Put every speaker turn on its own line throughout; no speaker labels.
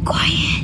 quiet.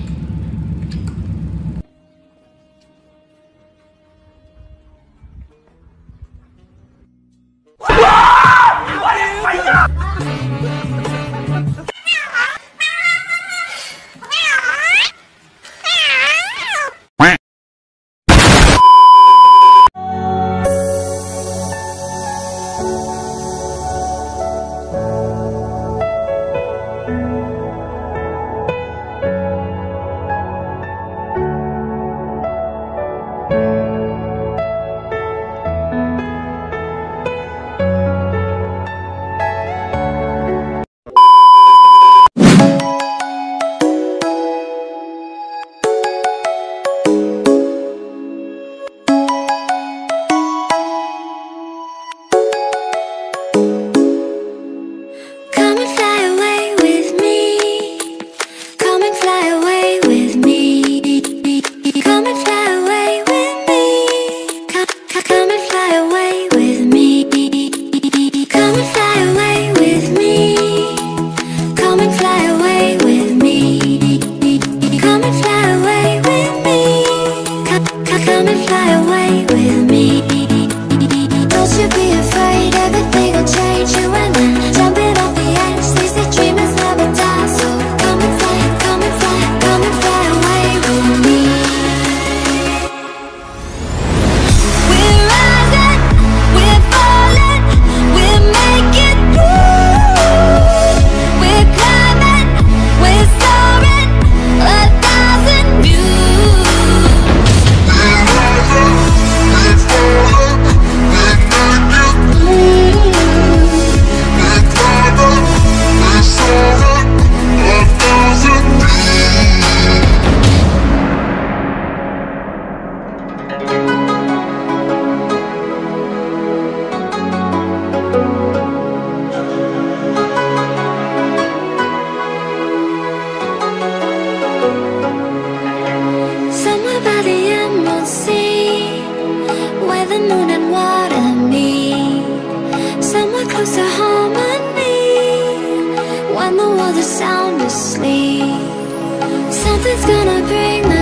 Something's gonna bring the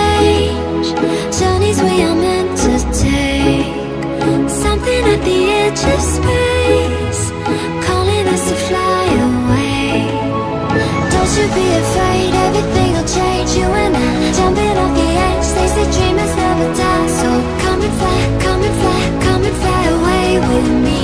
change. Journeys we are meant to take. Something at the edge of space, calling us to fly away. Don't you be afraid, everything will change. You and I, jumping off the edge. They say dreamers never die. So come and fly, come and fly, come and fly away with me.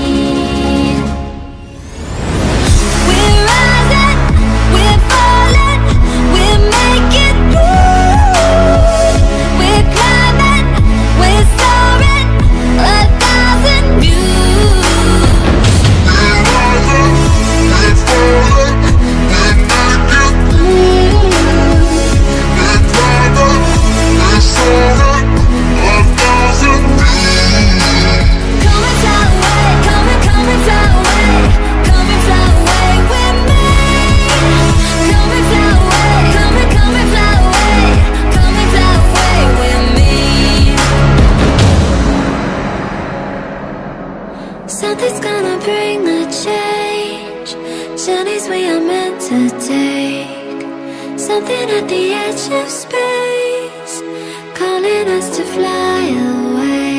Something's gonna bring the change. Journeys we are meant to take. Something at the edge of space, calling us to fly away.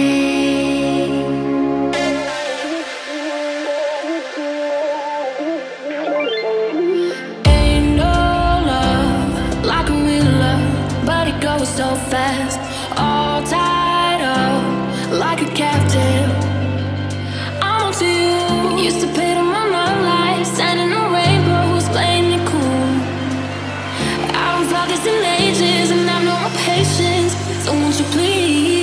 Ain't no love like a real love, but it goes so fast. All tied up like a captive. Used to pay to my life, standing on rainbows, playing it cool. I don't felt this in ages, and I've no more patience. So won't you please?